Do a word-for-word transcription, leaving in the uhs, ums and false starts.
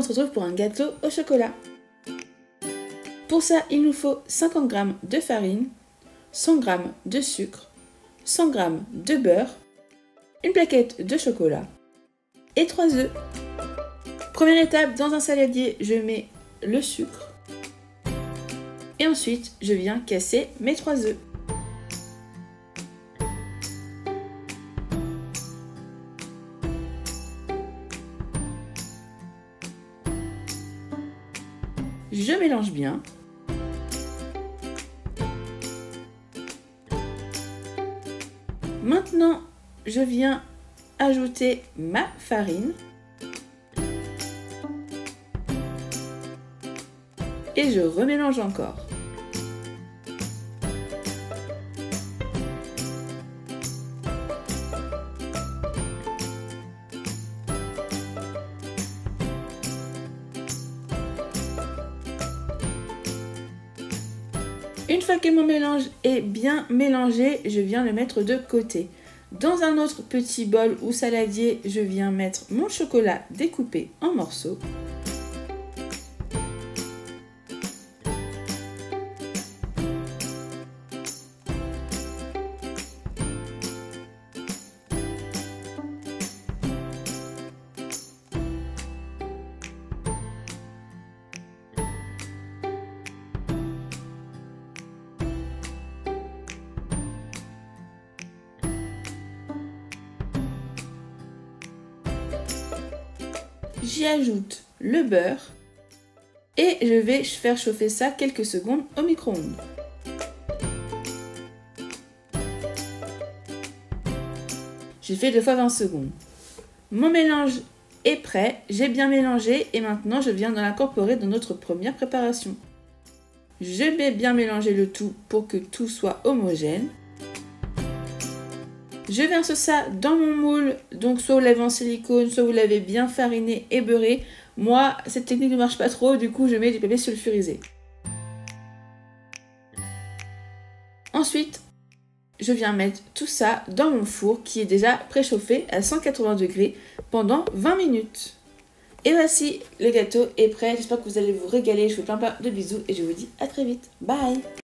on se retrouve pour un gâteau au chocolat. Pour ça, il nous faut cinquante grammes de farine, cent grammes de sucre, cent grammes de beurre, une plaquette de chocolat et trois œufs. Première étape, dans un saladier, je mets le sucre et ensuite je viens casser mes trois œufs. Je mélange bien. Maintenant, je viens ajouter ma farine et je remélange encore. Une fois que mon mélange est bien mélangé, je viens le mettre de côté. Dans un autre petit bol ou saladier, je viens mettre mon chocolat découpé en morceaux. J'y ajoute le beurre et je vais faire chauffer ça quelques secondes au micro-ondes. J'ai fait deux fois vingt secondes. Mon mélange est prêt, j'ai bien mélangé et maintenant je viens de l'incorporer dans notre première préparation. Je vais bien mélanger le tout pour que tout soit homogène. Je verse ça dans mon moule, donc soit vous l'avez en silicone, soit vous l'avez bien fariné et beurré. Moi, cette technique ne marche pas trop, du coup je mets du papier sulfurisé. Ensuite, je viens mettre tout ça dans mon four qui est déjà préchauffé à cent quatre-vingts degrés pendant vingt minutes. Et voici, le gâteau est prêt, j'espère que vous allez vous régaler, je vous fais plein plein de bisous et je vous dis à très vite. Bye!